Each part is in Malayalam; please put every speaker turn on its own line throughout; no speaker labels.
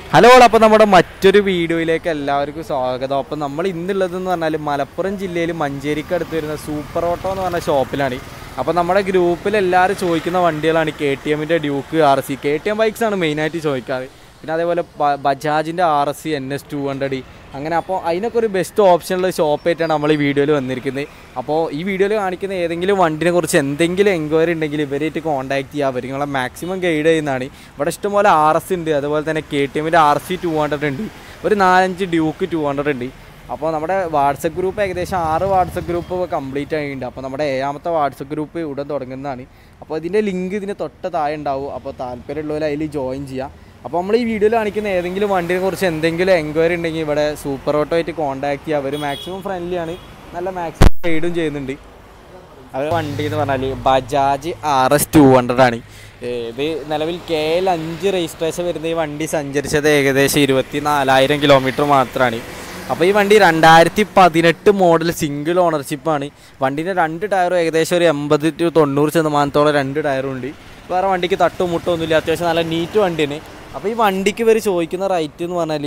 ഹലോ, അപ്പോൾ നമ്മുടെ മറ്റൊരു വീഡിയോയിലേക്ക് എല്ലാവർക്കും സ്വാഗതം. അപ്പോൾ നമ്മൾ ഇന്നുള്ളതെന്ന് പറഞ്ഞാൽ മലപ്പുറം ജില്ലയിൽ മഞ്ചേരിക്ക് അടുത്ത് വരുന്ന സൂപ്പർ ഓട്ടോ എന്ന് പറഞ്ഞ ഷോപ്പിലാണ്. അപ്പോൾ നമ്മുടെ ഗ്രൂപ്പിൽ എല്ലാവരും ചോദിക്കുന്ന വണ്ടികളാണ് KTMൻ്റെ ഡ്യൂക്ക്, RC. KTM ബൈക്സാണ് മെയിനായിട്ട് ചോദിക്കാറ്. പിന്നെ അതേപോലെ ബജാജിൻ്റെ RS, NS200 അങ്ങനെ. അപ്പോൾ അതിനൊക്കെ ഒരു ബെസ്റ്റ് ഓപ്ഷനുള്ള ഷോപ്പായിട്ടാണ് നമ്മൾ ഈ വീഡിയോയിൽ വന്നിരിക്കുന്നത്. അപ്പോൾ ഈ വീഡിയോയിൽ കാണിക്കുന്ന ഏതെങ്കിലും വണ്ടിനെ കുറിച്ച് എന്തെങ്കിലും എൻക്വയറി ഉണ്ടെങ്കിൽ ഇവരായിട്ട് കോൺടാക്ട് ചെയ്യുക. അവർ നിങ്ങളെ മാക്സിമം ഗൈഡ് ചെയ്യുന്നതാണ്. ഇവിടെ ഇഷ്ടംപോലെ RS ഉണ്ട്, അതുപോലെ തന്നെ KTMൻ്റെ RC200 ഉണ്ട്, ഒരു 4-5 ഡ്യൂക്ക് 200 ഉണ്ട്. അപ്പോൾ നമ്മുടെ വാട്സപ്പ് ഗ്രൂപ്പ് ഏകദേശം 6 വാട്സപ്പ് ഗ്രൂപ്പ് കംപ്ലീറ്റ് ആയിട്ടുണ്ട്. അപ്പോൾ നമ്മുടെ 7ാമത്തെ വാട്സപ്പ് ഗ്രൂപ്പ് ഉടൻ തുടങ്ങുന്നതാണ്. അപ്പോൾ ഇതിൻ്റെ ലിങ്ക് ഇതിന് തൊട്ട് താഴെ ഉണ്ടാവും. അപ്പോൾ താല്പര്യമുള്ളവർ അതിൽ ജോയിൻ ചെയ്യാം. അപ്പോൾ നമ്മൾ ഈ വീഡിയോയിൽ കാണിക്കുന്ന ഏതെങ്കിലും വണ്ടിയെ കുറിച്ച് എന്തെങ്കിലും എൻക്വയറി ഉണ്ടെങ്കിൽ ഇവിടെ സൂപ്പർ ഓട്ടോ ആയിട്ട് കോൺടാക്ട് ചെയ്യുക. അവർ മാക്സിമം ഫ്രണ്ട്ലിയാണ്, നല്ല മാക്സിമം ഗൈഡും ചെയ്യുന്നുണ്ട്. അവർ വണ്ടി എന്ന് പറഞ്ഞാൽ ബജാജ് RS200 ആണ്. ഇത് നിലവിൽ KL 5 രജിസ്ട്രേഷൻ വരുന്ന ഈ വണ്ടി സഞ്ചരിച്ചത് ഏകദേശം 24,000 കിലോമീറ്റർ മാത്രമാണ്. അപ്പോൾ ഈ വണ്ടി 2018 മോഡൽ സിംഗിൾ ഓണർഷിപ്പാണ്. വണ്ടീൻ്റെ 2 ടയറും ഏകദേശം ഒരു 80-90% 2 ടയറും ഉണ്ട്. വേറെ വണ്ടിക്ക് തട്ടും മുട്ടും ഒന്നുമില്ല, അത്യാവശ്യം നല്ല നീറ്റ് വണ്ടിയാണ്. അപ്പോൾ ഈ വണ്ടിക്ക് ഇവർ ചോദിക്കുന്ന റേറ്റ് എന്ന് പറഞ്ഞാൽ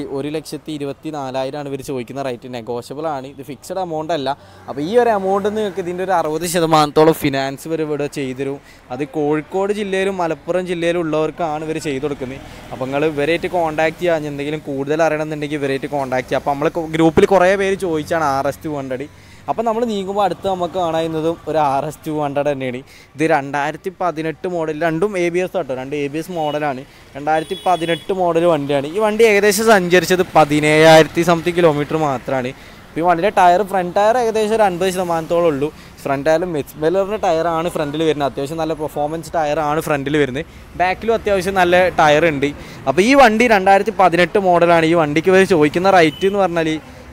1,24,000 ഇവർ ചോദിക്കുന്ന റേറ്റ്. നെഗോഷ്യബിൾ ആണ്, ഇത് ഫിക്സഡ് എമൗണ്ട് അല്ല. അപ്പോൾ ഈ ഒരു എമൗണ്ട് നിങ്ങൾക്ക് ഇതിൻ്റെ ഒരു 60% ഫിനാൻസ് ഇവർ ഇവിടെ ചെയ്തുതരും. അത് കോഴിക്കോട് ജില്ലയിലും മലപ്പുറം ജില്ലയിലും ഉള്ളവർക്കാണ് ഇവർ ചെയ്ത് കൊടുക്കുന്നത്. അപ്പോൾ നിങ്ങൾ ഇവരായിട്ട് കോൺടാക്ട് ചെയ്യുക. എന്തെങ്കിലും കൂടുതൽ അറിയണമെന്നുണ്ടെങ്കിൽ ഇവരായിട്ട് കോൺടാക്ട് ചെയ്യുക. അപ്പോൾ നമ്മൾ ഗ്രൂപ്പിൽ കുറേ പേര് ചോദിച്ചാണ് RS200. അപ്പോൾ നമ്മൾ നീങ്ങുമ്പോൾ അടുത്ത് നമുക്ക് കാണുന്നതും ഒരു RS200 തന്നെയാണ്. ഇത് 2018 മോഡൽ, രണ്ടും ABS ആട്ടോ, 2 ABS മോഡലാണ്. 2018 മോഡൽ വണ്ടിയാണ്. ഈ വണ്ടി ഏകദേശം സഞ്ചരിച്ചത് 17,000 സംതിങ് കിലോമീറ്റർ മാത്രമാണ്. ഇപ്പോൾ ഈ വണ്ടിയുടെ ടയർ, ഫ്രണ്ട് ടയർ ഏകദേശം ഒരു 50% ഉള്ളൂ. ഫ്രണ്ട് ടയറിൽ മെറ്റ്സ്ബെല്ലറിൻ്റെ ടയറാണ് ഫ്രണ്ടിൽ വരുന്നത്. അത്യാവശ്യം നല്ല പെർഫോമൻസ് ടയറാണ് ഫ്രണ്ടിൽ വരുന്നത്. ബാക്കിലും അത്യാവശ്യം നല്ല ടയർ ഉണ്ട്. അപ്പോൾ ഈ വണ്ടി 2018 മോഡലാണ്. ഈ വണ്ടിക്ക് ഇവർ ചോദിക്കുന്ന റേറ്റ് എന്ന് പറഞ്ഞാൽ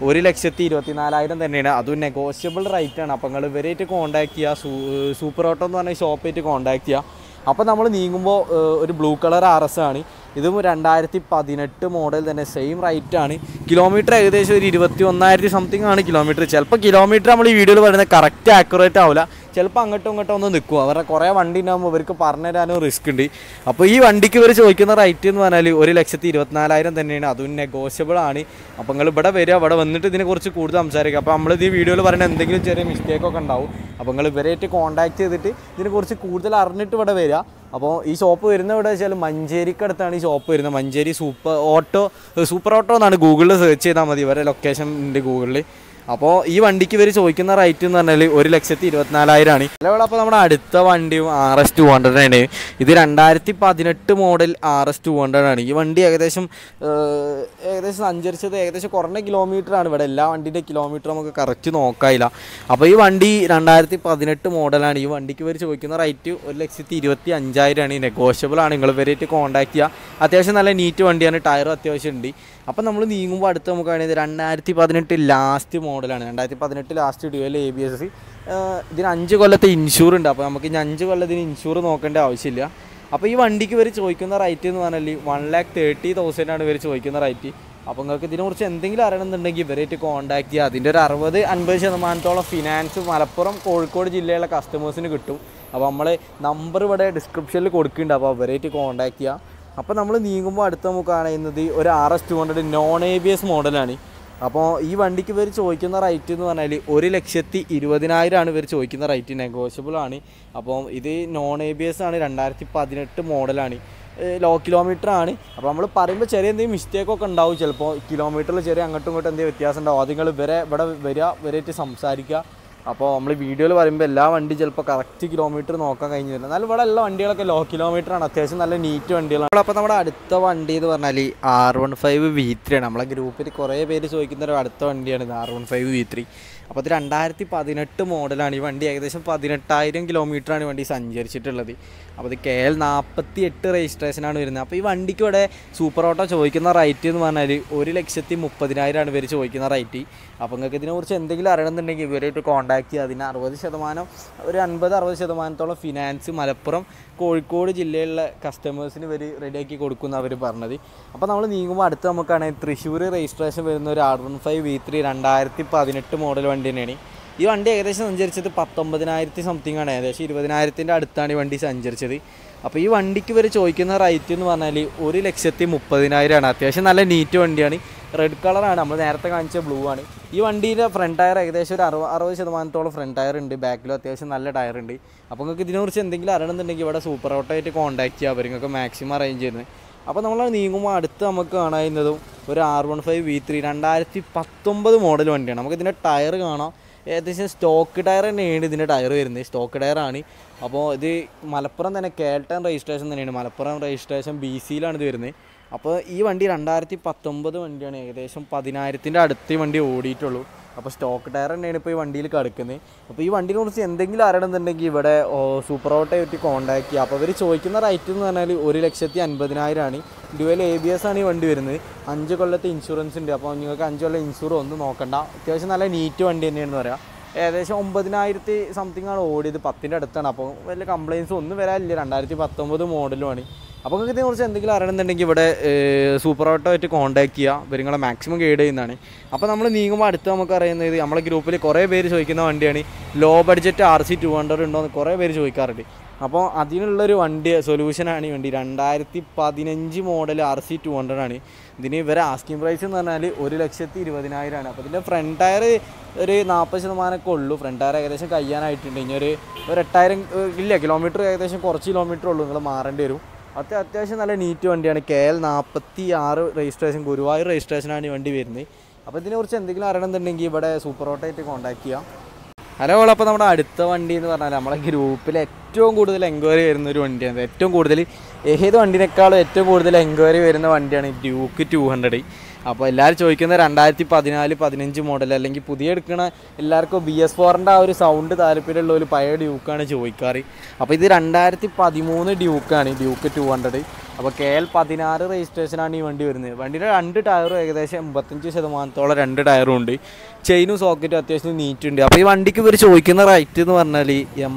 1,24,000 തന്നെയാണ്. അതും നെഗോഷ്യബിൾ റേറ്റാണ്. അപ്പോൾ നിങ്ങൾ ഇവരായിട്ട് കോൺടാക്ട് ചെയ്യുക. സൂപ്പർ ഓട്ടോ എന്ന് പറഞ്ഞ ഷോപ്പായിട്ട് കോൺടാക്ട് ചെയ്യുക. അപ്പോൾ നമ്മൾ നീങ്ങുമ്പോൾ ഒരു ബ്ലൂ കളർ RS ആണ്. ഇതും 2018 മോഡൽ തന്നെ, സെയിം റേറ്റാണ്. കിലോമീറ്റർ ഏകദേശം ഒരു 21,000 സംതിങ് ആണ് കിലോമീറ്റർ. ചിലപ്പോൾ കിലോമീറ്റർ നമ്മൾ ഈ വീഡിയോയിൽ പറയുന്നത് കറക്റ്റ് ആക്യുറേറ്റ് ആവില്ല, ചിലപ്പോൾ അങ്ങോട്ടും ഇങ്ങോട്ടും ഒന്ന് നിൽക്കും. അവരുടെ കുറേ വണ്ടി ഉണ്ടാകുമ്പോൾ ഇവർക്ക് പറഞ്ഞു തരാനും റിസ്ക് ഉണ്ട്. അപ്പോൾ ഈ വണ്ടിക്ക് ഇവർ ചോദിക്കുന്ന റേറ്റ് എന്ന് പറഞ്ഞാൽ 1,24,000 തന്നെയാണ്. അതും നെഗോഷ്യബിൾ ആണ്. അപ്പോൾ നിങ്ങൾ ഇവിടെ വരിക, ഇവിടെ വന്നിട്ട് ഇതിനെക്കുറിച്ച് കൂടുതൽ സംസാരിക്കുക. അപ്പോൾ നമ്മളിത് ഈ വീഡിയോയിൽ പറയുന്ന എന്തെങ്കിലും ചെറിയ മിസ്റ്റേക്കൊക്കെ ഉണ്ടാവും. അപ്പോൾ നിങ്ങൾ ഇവരായിട്ട് കോൺടാക്ട് ചെയ്തിട്ട് ഇതിനെക്കുറിച്ച് കൂടുതൽ അറിഞ്ഞിട്ട് ഇവിടെ വരിക. അപ്പോൾ ഈ ഷോപ്പ് വരുന്നത് ഇവിടെ വെച്ചാൽ മഞ്ചേരിക്കടുത്താണ് ഈ ഷോപ്പ് വരുന്നത്. മഞ്ചേരി സൂപ്പർ ഓട്ടോ എന്നാണ് ഗൂഗിളിൽ സെർച്ച് ചെയ്താൽ മതി, ഇവരെ ലൊക്കേഷൻ ഉണ്ട് ഗൂഗിളിൽ. അപ്പോൾ ഈ വണ്ടിക്ക് ഇവർ ചോദിക്കുന്ന റേറ്റ് എന്ന് പറഞ്ഞാൽ 1,24,000 ആണ്. അതേപോലെ അപ്പോൾ നമ്മുടെ അടുത്ത വണ്ടിയും RS200 ആണ്. ഇത് 2018 മോഡൽ RS200 ആണ്. ഈ വണ്ടി ഏകദേശം സഞ്ചരിച്ചത് ഏകദേശം കുറഞ്ഞ കിലോമീറ്ററാണ്. ഇവിടെ എല്ലാ വണ്ടീൻ്റെ കിലോമീറ്റർ നമുക്ക് കറക്റ്റ് നോക്കാനില്ല. അപ്പോൾ ഈ വണ്ടി 2018 മോഡലാണ്. ഈ വണ്ടിക്ക് ഇവർ ചോദിക്കുന്ന റേറ്റ് 1,25,000 ആണ്. നെഗോഷ്യബിൾ ആണ്. നിങ്ങൾ ഇവരായിട്ട് കോൺടാക്ട് ചെയ്യുക. അത്യാവശ്യം നല്ല നീറ്റ് വണ്ടിയാണ്, ടയറും അത്യാവശ്യം ഉണ്ട്. അപ്പോൾ നമ്മൾ നീങ്ങുമ്പോൾ അടുത്ത് നമുക്ക് കാണുന്നത് 2018 ലാസ്റ്റ് മോഡലാണ്. 2018 ലാസ്റ്റ് ഡ്യുവൽ ABS. ഇതിന് 5 കൊല്ലത്തെ ഇൻഷൂർ ഉണ്ട്. അപ്പോൾ നമുക്ക് ഇനി 5 കൊല്ലത്തിന് ഇൻഷൂർ നോക്കേണ്ട ആവശ്യമില്ല. അപ്പോൾ ഈ വണ്ടിക്ക് ഇവർ ചോദിക്കുന്ന റേറ്റ് എന്ന് പറഞ്ഞാൽ 1,30,000 ആണ് ഇവർ ചോദിക്കുന്ന റേറ്റ്. അപ്പോൾ നിങ്ങൾക്ക് ഇതിനെക്കുറിച്ച് എന്തെങ്കിലും അറിയണമെന്നുണ്ടെങ്കിൽ ഇവരായിട്ട് കോൺടാക്ട് ചെയ്യുക. അതിൻ്റെ ഒരു 60-50% ഫിനാൻസ് മലപ്പുറം കോഴിക്കോട് ജില്ലയിലെ കസ്റ്റമേഴ്സിന് കിട്ടും. അപ്പോൾ നമ്മൾ നമ്പർ ഇവിടെ ഡിസ്ക്രിപ്ഷനിൽ കൊടുക്കുന്നുണ്ട്. അപ്പോൾ അവരായിട്ട് കോൺടാക്ട് ചെയ്യുക. അപ്പോൾ നമ്മൾ നീങ്ങുമ്പോൾ അടുത്ത് നമുക്ക് കാണുന്നത് ഒരു RS200 നോൺ ABS മോഡലാണ്. അപ്പോൾ ഈ വണ്ടിക്ക് ഇവർ ചോദിക്കുന്ന റേറ്റ് എന്ന് പറഞ്ഞാൽ 1,20,000 ആണ് ഇവർ ചോദിക്കുന്ന റേറ്റ്. നെഗോഷ്യബിൾ ആണ്. അപ്പോൾ ഇത് നോൺ ABS ആണ്, 2018 മോഡലാണ്, ലോ കിലോമീറ്റർ ആണ്. അപ്പോൾ നമ്മൾ പറയുമ്പോൾ ചെറിയ എന്തെങ്കിലും മിസ്റ്റേക്കൊക്കെ ഉണ്ടാവും. ചിലപ്പോൾ കിലോമീറ്ററിൽ ചെറിയ അങ്ങോട്ടും ഇങ്ങോട്ടും എന്തെങ്കിലും വ്യത്യാസം ഉണ്ടാവും. അത് നിങ്ങൾ ഇവിടെ വരിക, സംസാരിക്കുക. അപ്പോൾ നമ്മൾ വീഡിയോയിൽ പറയുമ്പോൾ എല്ലാ വണ്ടി ചിലപ്പോൾ കറക്റ്റ് കിലോമീറ്റർ നോക്കാൻ കഴിഞ്ഞില്ല. എന്നാലും ഇവിടെ എല്ലാ വണ്ടികളൊക്കെ ലോ കിലോമീറ്ററാണ്, അത്യാവശ്യം നല്ല നീറ്റ് വണ്ടികളാണ്. അപ്പോൾ നമ്മുടെ അടുത്ത വണ്ടി എന്ന് പറഞ്ഞാൽ R1V3 ആണ്. നമ്മളെ ഗ്രൂപ്പിൽ കുറേ പേര് ചോദിക്കുന്ന ഒരു അടുത്ത വണ്ടിയാണ് ഇത്, R1V3. അപ്പോൾ ഇത് 2018 മോഡലാണ്. ഈ വണ്ടി ഏകദേശം 18,000 കിലോമീറ്ററാണ് വണ്ടി സഞ്ചരിച്ചിട്ടുള്ളത്. അപ്പോൾ ഇത് KL 48 രജിസ്ട്രേഷനാണ് വരുന്നത്. അപ്പോൾ ഈ വണ്ടിക്ക് ഇവിടെ സൂപ്പർ ഓട്ടോ ചോദിക്കുന്ന റേറ്റ് എന്ന് പറഞ്ഞാൽ 1,30,000 ആണ് ഇവർ ചോദിക്കുന്ന റേറ്റ്. അപ്പോൾ നിങ്ങൾക്ക് ഇതിനെക്കുറിച്ച് എന്തെങ്കിലും അറിയണമെന്നുണ്ടെങ്കിൽ ഇവരായിട്ട് കോൺടാക്ട് ചെയ്യുക. അതിന് 60%, ഒരു 50-60% ഫിനാൻസ് മലപ്പുറം കോഴിക്കോട് ജില്ലയിലുള്ള കസ്റ്റമേഴ്സിന് ഇവർ റെഡിയാക്കി കൊടുക്കുന്ന അവർ പറഞ്ഞത്. അപ്പോൾ നമ്മൾ നീങ്ങുമ്പോൾ അടുത്ത് നമുക്കാണെങ്കിൽ തൃശ്ശൂർ രജിസ്ട്രേഷൻ വരുന്ന ഒരു R1V3 2018 മോഡൽ വണ്ടി തന്നെയാണ്. ഈ വണ്ടി ഏകദേശം സഞ്ചരിച്ചത് 19,000 സംതിങ് ആണ്, ഏകദേശം 20,000-ൻ്റെ അടുത്താണ് ഈ വണ്ടി സഞ്ചരിച്ചത്. അപ്പോൾ ഈ വണ്ടിക്ക് ഇവർ ചോദിക്കുന്ന റേറ്റ് എന്ന് പറഞ്ഞാൽ 1,30,000 അത്യാവശ്യം നല്ല നീറ്റ് വണ്ടിയാണ്. റെഡ് കളറാണ്, നമ്മൾ നേരത്തെ കാണിച്ച ബ്ലൂ ആണ്. ഈ വണ്ടിയുടെ ഫ്രണ്ട് ടയർ ഏകദേശം ഒരു 60% ഫ്രണ്ട് ടയർ ഉണ്ട്, ബാക്കിലും അത്യാവശ്യം നല്ല ടയർ ഉണ്ട്. അപ്പോൾ നിങ്ങൾക്ക് ഇതിനെക്കുറിച്ച് എന്തെങ്കിലും അറിയണമെന്നുണ്ടെങ്കിൽ ഇവിടെ സൂപ്പർ ഓട്ടോ ആയിട്ട് കോൺടാക്ട് ചെയ്യുക, അവർ നിങ്ങൾക്ക് മാക്സിമം അറേഞ്ച് ചെയ്യുന്നത്. അപ്പോൾ നമ്മൾ നീങ്ങുമ്പോൾ അടുത്ത് നമുക്ക് കാണാവുന്നതും ഒരു R1V3 2019 മോഡൽ വണ്ടിയാണ്. നമുക്കിതിൻ്റെ ടയർ കാണാം, ഏകദേശം സ്റ്റോക്ക് ടയർ തന്നെയാണ് ഇതിൻ്റെ ടയർ വരുന്നത്, സ്റ്റോക്ക് ടയറാണ്. അപ്പോൾ ഇത് മലപ്പുറം തന്നെ കേൾട്ടൺ രജിസ്ട്രേഷൻ തന്നെയാണ്, മലപ്പുറം രജിസ്ട്രേഷൻ BC-യിലാണ് ഇത് വരുന്നത്. അപ്പോൾ ഈ വണ്ടി 2019 വണ്ടിയാണ്, ഏകദേശം 10,000-ൻ്റെ അടുത്ത് വണ്ടി ഓടിയിട്ടുള്ളൂ. അപ്പോൾ സ്റ്റോക്ക് ടയർ തന്നെയാണ് ഇപ്പോൾ ഈ വണ്ടിയിൽ കിടക്കുന്നത്. അപ്പോൾ ഈ വണ്ടിയെ കുറിച്ച് എന്തെങ്കിലും അറിയണമെന്നുണ്ടെങ്കിൽ ഇവിടെ സൂപ്പർ ഓട്ടോ ആയിട്ട് കോൺടാക്ട് ചെയ്യുക. അപ്പോൾ അവർ ചോദിക്കുന്ന റേറ്റ് എന്ന് പറഞ്ഞാൽ 1,50,000 ഡ്യുവൽ ABS ആണ് ഈ വണ്ടി വരുന്നത്. 5 കൊല്ലത്തെ ഇൻഷുറൻസ് ഉണ്ട്. അപ്പോൾ നിങ്ങൾക്ക് 5 കൊല്ലം ഇൻഷുർ ഒന്നും നോക്കണ്ട, അത്യാവശ്യം നല്ല നീറ്റ് വണ്ടി തന്നെയാണെന്ന് പറയാം. ഏകദേശം 9,000 സംതിങ് ആണ് ഓടിയത്, 10-ൻ്റെ അടുത്താണ്. അപ്പോൾ വലിയ കംപ്ലയിൻസ് ഒന്നും വരാനില്ല, 2019 മോഡലുമാണ്. അപ്പോൾ നിങ്ങൾക്ക് ഇതിനെക്കുറിച്ച് എന്തെങ്കിലും അറിയണമെന്നുണ്ടെങ്കിൽ ഇവിടെ സൂപ്പർ ഓട്ടോ ആയിട്ട് കോൺടാക്ട് ചെയ്യുക, ഇവർ നിങ്ങളെ മാക്സിമം ഗൈഡ് ചെയ്യുന്നതാണ്. അപ്പോൾ നമ്മൾ നീങ്ങുമ്പോൾ അടുത്ത് നമുക്ക് അറിയുന്നത് നമ്മളെ ഗ്രൂപ്പിൽ കുറേ പേര് ചോദിക്കുന്ന വണ്ടിയാണ് ലോ ബഡ്ജറ്റ് RC200 ഉണ്ടോ എന്ന് കുറേ പേര് ചോദിക്കാറുണ്ട്. അപ്പോൾ അതിനുള്ളൊരു വണ്ടി സൊല്യൂഷനാണ് ഈ വണ്ടി. 2015 മോഡൽ RC200 ആണ്. ഇതിന് ഇവരെ ആസ്കിംഗ് പ്രൈസ് എന്ന് പറഞ്ഞാൽ 1,20,000. അപ്പോൾ ഇതിൻ്റെ ഫ്രണ്ട് ടയർ ഒരു 40% ഉള്ളൂ, ഫ്രണ്ട് ടയർ ഏകദേശം കഴിയാനായിട്ടുണ്ട്. ഇനി ഒരു 8,000 ഇല്ല കിലോമീറ്റർ, ഏകദേശം കുറച്ച് കിലോമീറ്റർ ഉള്ളൂ, നിങ്ങൾ മാറേണ്ടി വരും. അത്യാവശ്യം നല്ല നീറ്റ് വണ്ടിയാണ്. KL 46 രജിസ്ട്രേഷൻ, ഗുരുവായൂർ രജിസ്ട്രേഷനാണ് ഈ വണ്ടി വരുന്നത്. അപ്പോൾ ഇതിനെക്കുറിച്ച് എന്തെങ്കിലും അറിയണമെന്നുണ്ടെങ്കിൽ ഇവിടെ സൂപ്പർ ഓട്ടോ ആയിട്ട് കോൺടാക്ട് ചെയ്യാം. ഹലോ, അപ്പോൾ നമ്മുടെ അടുത്ത വണ്ടി എന്ന് പറഞ്ഞാൽ നമ്മളെ ഗ്രൂപ്പിൽ ഏറ്റവും കൂടുതൽ എൻക്വയറി വരുന്നൊരു വണ്ടിയാണ്. ഏറ്റവും കൂടുതൽ ഏത് വണ്ടിനേക്കാളും ഏറ്റവും കൂടുതൽ എൻക്വയറി വരുന്ന വണ്ടിയാണ് ഡ്യൂക്ക് 200. അപ്പോൾ എല്ലാവരും ചോദിക്കുന്നത് 2014-15 മോഡൽ അല്ലെങ്കിൽ പുതിയ എടുക്കണ എല്ലാവർക്കും BS4-ൻ്റെ ആ ഒരു സൗണ്ട് താല്പര്യമുള്ള ഒരു പഴയ ഡ്യൂക്കാണ് ചോദിക്കാറ്. അപ്പോൾ ഇത് 2013 ഡ്യൂക്കാണ്, ഡ്യൂക്ക് 200. അപ്പോൾ KL 16 രജിസ്ട്രേഷനാണ് ഈ വണ്ടി വരുന്നത്. വണ്ടിയുടെ 2 ടയറും ഏകദേശം 85% 2 ടയറും ഉണ്ട്. ചെയിനും സോക്കറ്റും അത്യാവശ്യം നീറ്റുണ്ട്. അപ്പോൾ ഈ വണ്ടിക്ക് ഇവർ ചോദിക്കുന്ന റേറ്റ് എന്ന് പറഞ്ഞാൽ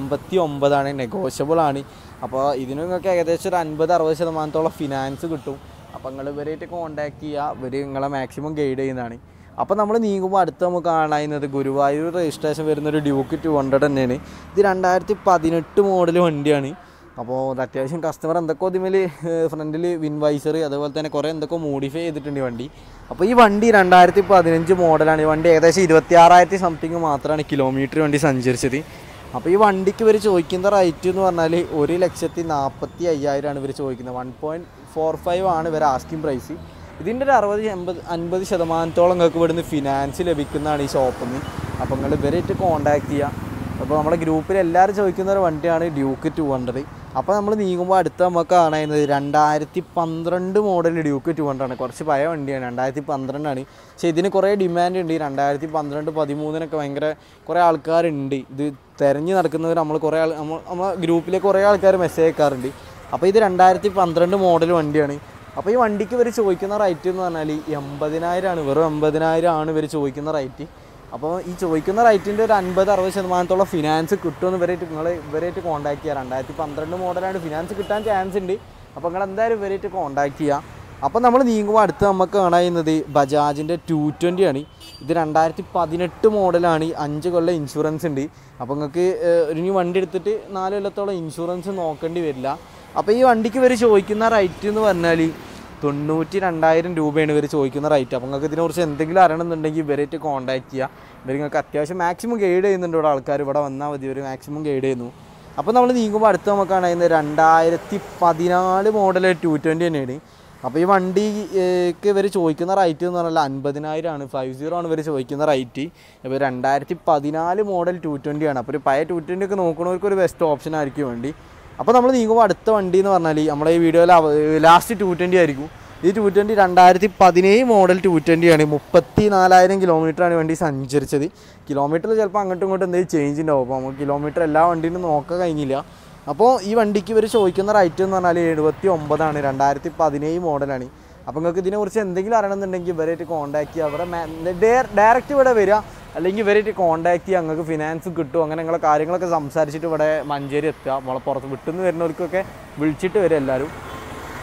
89 നെഗോഷ്യബിൾ ആണ്. അപ്പോൾ ഇതിന് നിങ്ങൾക്ക് ഏകദേശം ഒരു 50-60% ഫിനാൻസ് കിട്ടും. അപ്പോൾ നിങ്ങൾ ഇവരായിട്ട് കോൺടാക്ട് ചെയ്യുക, ഇവർ നിങ്ങളെ മാക്സിമം ഗൈഡ് ചെയ്യുന്നതാണ്. അപ്പോൾ നമ്മൾ നീങ്ങുമ്പോൾ അടുത്ത് നമുക്ക് കാണുന്നത് ഗുരുവായൂർ രജിസ്ട്രേഷൻ വരുന്നൊരു ഡ്യൂക്ക് 200 തന്നെയാണ്. ഇത് 2018 മോഡൽ വണ്ടിയാണ്. അപ്പോൾ അത് അത്യാവശ്യം കസ്റ്റമർ എന്തൊക്കെ ഇതിൽ ഫ്രണ്ടിൽ വിൻവൈസർ അതുപോലെ തന്നെ കുറേ എന്തൊക്കെ മോഡിഫൈ ചെയ്തിട്ടുണ്ട് ഈ വണ്ടി. അപ്പോൾ ഈ വണ്ടി 2015 മോഡലാണ്. ഈ വണ്ടി ഏകദേശം 26,000 സംതിങ് മാത്രമാണ് കിലോമീറ്റർ വണ്ടി സഞ്ചരിച്ചത്. അപ്പോൾ ഈ വണ്ടിക്ക് ഇവർ ചോദിക്കുന്ന റേറ്റ് എന്ന് പറഞ്ഞാൽ 1,45,000 ഇവർ ചോദിക്കുന്നത്. 1.45 ആണ് ഇവർ ആസ്കിംഗ് പ്രൈസ്. ഇതിൻ്റെ ഒരു 60-50% നിങ്ങൾക്ക് ഇവിടുന്ന് ഫിനാൻസ് ലഭിക്കുന്നതാണ് ഈ ഷോപ്പിൽ നിന്ന്. അപ്പോൾ നിങ്ങൾ ഇവരായിട്ട് കോൺടാക്ട് ചെയ്യുക. അപ്പോൾ നമ്മുടെ ഗ്രൂപ്പിൽ എല്ലാവരും ചോദിക്കുന്ന ഒരു വണ്ടിയാണ് ഡ്യൂക്ക് 200. അപ്പോൾ നമ്മൾ നീങ്ങുമ്പോൾ അടുത്ത് നമുക്ക് കാണുന്നത് 2012 മോഡൽ ഡ്യൂക്ക് 200 ആണ്. കുറച്ച് പഴയ വണ്ടിയാണ്, 2012 ആണ്. പക്ഷേ ഇതിന് കുറേ ഡിമാൻഡ് ഉണ്ട്. 2012-13 ഭയങ്കര കുറേ ആൾക്കാരുണ്ട് ഇത് തിരഞ്ഞ് നടക്കുന്നവർ. നമ്മളെ ഗ്രൂപ്പിലേക്ക് കുറേ ആൾക്കാർ മെസ്സേജ് അയക്കാറുണ്ട്. അപ്പോൾ ഇത് 2012 മോഡൽ വണ്ടിയാണ്. അപ്പോൾ ഈ വണ്ടിക്ക് ഇവർ ചോദിക്കുന്ന റേറ്റ് എന്ന് പറഞ്ഞാൽ 80,000 ആണ്, വെറും 80,000 ആണ് ഇവർ ചോദിക്കുന്ന റേറ്റ്. അപ്പോൾ ഈ ചോദിക്കുന്ന റേറ്റിൻ്റെ ഒരു 50-60% ഫിനാൻസ് കിട്ടുമെന്ന് ഇവരായിട്ട് കോൺടാക്ട് ചെയ്യുക. 2012 മോഡലാണ്, ഫിനാൻസ് കിട്ടാൻ ചാൻസ് ഉണ്ട്. അപ്പോൾ നിങ്ങൾ എന്തായാലും ഇവരായിട്ട് കോൺടാക്ട് ചെയ്യുക. അപ്പോൾ നമ്മൾ നീങ്ങുമ്പോൾ അടുത്ത് നമുക്ക് കാണുന്നത് ബജാജിൻ്റെ 220 ആണ്. ഇത് 2018 മോഡലാണ്. 5 കൊല്ലം ഇൻഷുറൻസ് ഉണ്ട്. അപ്പോൾ നിങ്ങൾക്ക് ഒരു വണ്ടി എടുത്തിട്ട് 4 കൊല്ലത്തോളം ഇൻഷുറൻസ് നോക്കേണ്ടി വരില്ല. അപ്പോൾ ഈ വണ്ടിക്ക് ഇവർ ചോദിക്കുന്ന റേറ്റ് എന്ന് പറഞ്ഞാൽ 92,000 രൂപയാണ് ഇവർ ചോദിക്കുന്ന റേറ്റ്. അപ്പോൾ നിങ്ങൾക്ക് ഇതിനെക്കുറിച്ച് എന്തെങ്കിലും അറിയണമെന്നുണ്ടെങ്കിൽ ഇവരായിട്ട് കോൺടാക്ട് ചെയ്യുക. ഇവർ നിങ്ങൾക്ക് അത്യാവശ്യം മാക്സിമം ഗൈഡ് ചെയ്യുന്നുണ്ട്. ഇവിടെ ആൾക്കാർ ഇവിടെ വന്നാൽ മതി, ഇവർ മാക്സിമം ഗൈഡ് ചെയ്യുന്നു. അപ്പോൾ നമ്മൾ നീങ്ങുമ്പോൾ അടുത്ത് നമുക്കാണ് 2014 മോഡൽ 220 തന്നെയാണ്. അപ്പോൾ ഈ വണ്ടിക്ക് ഇവർ ചോദിക്കുന്ന റേറ്റ് എന്ന് പറഞ്ഞാൽ 50,000 ആണ്, 50 ആണ് ഇവർ ചോദിക്കുന്ന റേറ്റ്. ഇപ്പോൾ 2014 മോഡൽ 220 ആണ്. അപ്പോൾ ഒരു പഴയ 220 ഒക്കെ നോക്കുന്നവർക്ക് ഒരു ബെസ്റ്റ് ഓപ്ഷൻ ആയിരിക്കും വണ്ടി. അപ്പോൾ നമ്മൾ നീങ്ങുമ്പോൾ അടുത്ത വണ്ടി എന്ന് പറഞ്ഞാൽ നമ്മളെ ഈ വീഡിയോയിൽ ലാസ്റ്റ് 220 ആയിരിക്കും. ഈ 220 2017 മോഡൽ 220 ആണ്. 34,000 കിലോമീറ്ററാണ് വണ്ടി സഞ്ചരിച്ചത്. കിലോമീറ്ററിൽ ചിലപ്പോൾ അങ്ങോട്ടും ഇങ്ങോട്ടും എന്തെങ്കിലും ചേഞ്ച് ഉണ്ടാവും. അപ്പോൾ നമുക്ക് കിലോമീറ്റർ എല്ലാ വണ്ടിയും നോക്കാൻ കഴിഞ്ഞില്ല. അപ്പോൾ ഈ വണ്ടിക്ക് ഇവർ ചോദിക്കുന്ന റേറ്റ് എന്ന് പറഞ്ഞാൽ 79 ആണ്, 2017 മോഡലാണ്. അപ്പോൾ നിങ്ങൾക്ക് ഇതിനെക്കുറിച്ച് എന്തെങ്കിലും അറിയണമെന്നുണ്ടെങ്കിൽ ഇവരായിട്ട് കോൺടാക്ട് ചെയ്യുക. അവരെ ഡയറക്റ്റ് ഇവിടെ വരിക, അല്ലെങ്കിൽ ഇവരായിട്ട് കോൺടാക്ട് ചെയ്യുക. നിങ്ങൾക്ക് ഫിനാൻസ് കിട്ടും. അങ്ങനെ നിങ്ങളെ കാര്യങ്ങളൊക്കെ സംസാരിച്ചിട്ട് ഇവിടെ മഞ്ചേരി എത്തുക. നമ്മളെ പുറത്ത് വിട്ടുനിന്ന് വരുന്നവർക്കൊക്കെ വിളിച്ചിട്ട് വരും എല്ലാവരും.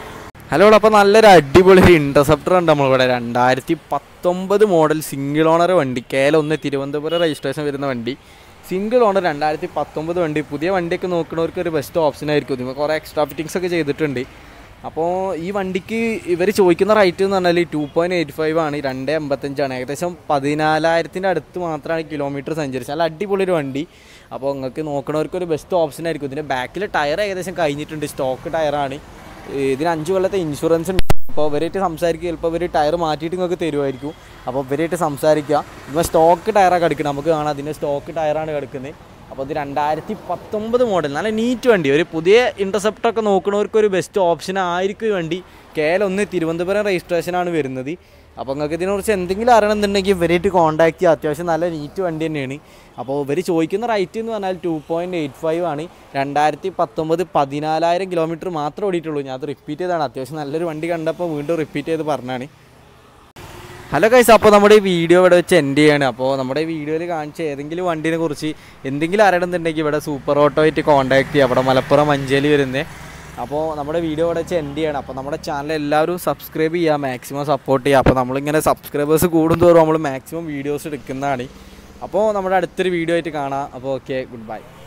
ഹലോ, അപ്പോൾ നല്ലൊരു അടിപൊളി ഇൻ്റർസെപ്റ്റർ ഉണ്ട് നമ്മളിവിടെ. 2019 മോഡൽ സിംഗിൾ ഓണർ വണ്ടി, KL1 തിരുവനന്തപുരം രജിസ്ട്രേഷൻ വരുന്ന വണ്ടി. സിംഗിൾ ഓണർ 2019 വണ്ടി. പുതിയ വണ്ടിയൊക്കെ നോക്കുന്നവർക്ക് ഒരു ബെസ്റ്റ് ഓപ്ഷൻ ആയിരിക്കും. നിങ്ങൾ കുറേ എക്സ്ട്രാ ഫിറ്റിങ്സ് ഒക്കെ ചെയ്തിട്ടുണ്ട്. അപ്പോൾ ഈ വണ്ടിക്ക് ഇവർ ചോദിക്കുന്ന റേറ്റ് എന്ന് പറഞ്ഞാൽ 2.85 ആണ്, 2.85 ആണ്. ഏകദേശം 14,000 അടുത്ത് മാത്രമാണ് കിലോമീറ്റർ സഞ്ചരിച്ചത്. നല്ല അടിപൊളി ഒരു വണ്ടി. അപ്പോൾ നിങ്ങൾക്ക് നോക്കുന്നവർക്കൊരു ബെസ്റ്റ് ഓപ്ഷൻ ആയിരിക്കും. ഇതിൻ്റെ ബാക്കിൽ ടയർ ഏകദേശം കഴിഞ്ഞിട്ടുണ്ട്, സ്റ്റോക്ക് ടയറാണ്. ഇതിന് 5 കൊല്ലത്തെ ഇൻഷുറൻസ് ഉണ്ട്. അപ്പോൾ ഇവരായിട്ട് സംസാരിക്കുക, ചിലപ്പോൾ ഇവർ ടയർ മാറ്റിയിട്ട് നിങ്ങൾക്ക് തരുമായിരിക്കും. അപ്പോൾ ഇവരായിട്ട് സംസാരിക്കുക. ഇപ്പോൾ സ്റ്റോക്ക് ടയറാണ് കിടക്കുന്നത്, നമുക്ക് കാണാം അതിൻ്റെ സ്റ്റോക്ക് ടയറാണ് കിടക്കുന്നത്. അപ്പോൾ ഇത് 2019 മോഡൽ, നല്ല നീറ്റ് വണ്ടി. ഒരു പുതിയ ഇൻ്റർസെപ്റ്ററൊക്കെ നോക്കുന്നവർക്കൊരു ബെസ്റ്റ് ഓപ്ഷൻ ആയിരിക്കും ഈ വണ്ടി. KL1 തിരുവനന്തപുരം രജിസ്ട്രേഷനാണ് വരുന്നത്. അപ്പോൾ നിങ്ങൾക്ക് ഇതിനെക്കുറിച്ച് എന്തെങ്കിലും അറിയണമെന്നുണ്ടെങ്കിൽ ഇവരായിട്ട് കോൺടാക്ട് ചെയ്യുക. അത്യാവശ്യം നല്ല നീറ്റ് വണ്ടി തന്നെയാണ്. അപ്പോൾ ഇവർ ചോദിക്കുന്ന റേറ്റ് എന്ന് പറഞ്ഞാൽ 2.85 ആണ്. 2019 14,000 കിലോമീറ്റർ മാത്രമേ ഓടിയിട്ടുള്ളൂ. ഞാൻ അത് റിപ്പീറ്റ് ചെയ്തതാണ്. അത്യാവശ്യം നല്ലൊരു വണ്ടി കണ്ടപ്പോൾ വീണ്ടും റിപ്പീറ്റ് ചെയ്ത് പറഞ്ഞാണ്. ഹലോ ഗൈസ്, അപ്പോൾ നമ്മുടെ ഈ വീഡിയോ ഇവിടെ വെച്ച് എൻഡ് ചെയ്യാണ്. അപ്പോൾ നമ്മുടെ ഈ വീഡിയോയിൽ കാണിച്ച ഏതെങ്കിലും വണ്ടിനെ കുറിച്ച് എന്തെങ്കിലും അറിയണമെന്നുണ്ടെങ്കിൽ ഇവിടെ സൂപ്പർ ഓട്ടോ ആയിട്ട് കോൺടാക്ട് ചെയ്യുക. അവിടെ മലപ്പുറം മഞ്ചേരി വരുന്നത്. അപ്പോൾ നമ്മുടെ വീഡിയോ ഇവിടെ വെച്ച് എൻഡ് ചെയ്യണം. അപ്പോൾ നമ്മുടെ ചാനൽ എല്ലാവരും സബ്സ്ക്രൈബ് ചെയ്യുക, മാക്സിമം സപ്പോർട്ട് ചെയ്യുക. അപ്പോൾ നമ്മളിങ്ങനെ സബ്സ്ക്രൈബേഴ്സ് കൂടുന്തോറും നമ്മൾ മാക്സിമം വീഡിയോസ് എടുക്കുന്നതാണ്. അപ്പോൾ നമ്മുടെ അടുത്തൊരു വീഡിയോ ആയിട്ട് കാണാം. അപ്പോൾ ഓക്കെ, ഗുഡ് ബൈ.